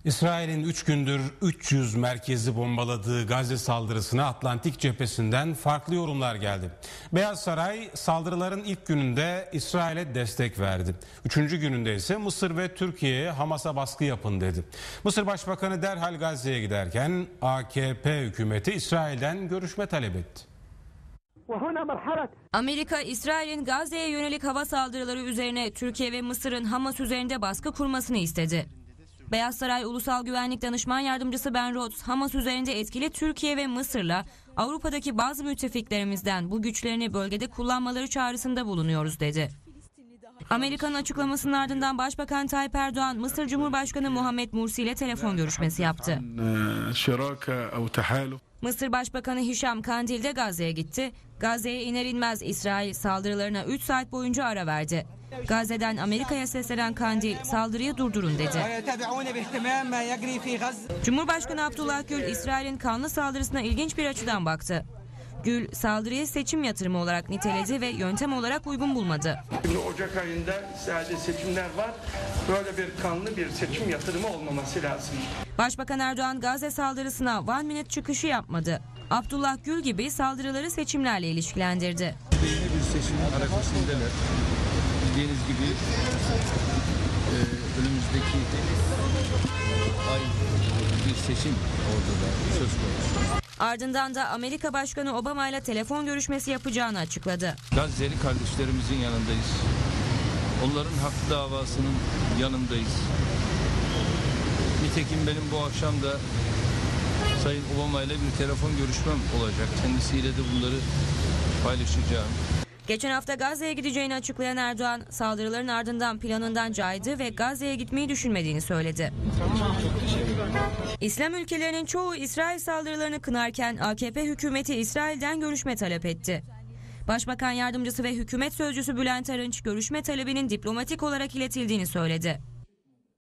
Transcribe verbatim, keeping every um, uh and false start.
İsrail'in üç gündür üç yüz merkezi bombaladığı Gazze saldırısına Atlantik cephesinden farklı yorumlar geldi. Beyaz Saray saldırıların ilk gününde İsrail'e destek verdi. Üçüncü gününde ise Mısır ve Türkiye'ye Hamas'a baskı yapın dedi. Mısır Başbakanı derhal Gazze'ye giderken A K P hükümeti İsrail'den görüşme talep etti. Amerika, İsrail'in Gazze'ye yönelik hava saldırıları üzerine Türkiye ve Mısır'ın Hamas üzerinde baskı kurmasını istedi. Beyaz Saray Ulusal Güvenlik Danışman Yardımcısı Ben Rhodes, Hamas üzerinde etkili Türkiye ve Mısır'la Avrupa'daki bazı müttefiklerimizden bu güçlerini bölgede kullanmaları çağrısında bulunuyoruz dedi. Amerika'nın açıklamasının ardından Başbakan Tayyip Erdoğan, Mısır Cumhurbaşkanı Muhammed Mursi ile telefon görüşmesi yaptı. Mısır Başbakanı Hişam Kandil de Gazze'ye gitti. Gazze'ye iner inmez İsrail saldırılarına üç saat boyunca ara verdi. Gazze'den Amerika'ya seslenen Kandil, saldırıyı durdurun dedi. Cumhurbaşkanı Abdullah Gül, İsrail'in kanlı saldırısına ilginç bir açıdan baktı. Gül, saldırıyı seçim yatırımı olarak niteledi ve yöntem olarak uygun bulmadı. Şimdi Ocak ayında İsrail'de seçimler var. Böyle bir kanlı bir seçim yatırımı olmaması lazım. Başbakan Erdoğan Gazze saldırısına one minute çıkışı yapmadı. Abdullah Gül gibi saldırıları seçimlerle ilişkilendirdi. Yeni bir seçim arifesindeler. Bildiğiniz gibi e, önümüzdeki ay bir seçim orada da söz konusu. Ardından da Amerika Başkanı Obama ile telefon görüşmesi yapacağını açıkladı. Gazze'li kardeşlerimizin yanındayız. Onların hak davasının yanındayız. Nitekim benim bu akşam da Sayın Obama ile bir telefon görüşmem olacak. Kendisiyle de bunları paylaşacağım. Geçen hafta Gazze'ye gideceğini açıklayan Erdoğan, saldırıların ardından planından caydı ve Gazze'ye gitmeyi düşünmediğini söyledi. İslam ülkelerinin çoğu İsrail saldırılarını kınarken A K P hükümeti İsrail'den görüşme talep etti. Başbakan Yardımcısı ve hükümet sözcüsü Bülent Arınç, görüşme talebinin diplomatik olarak iletildiğini söyledi.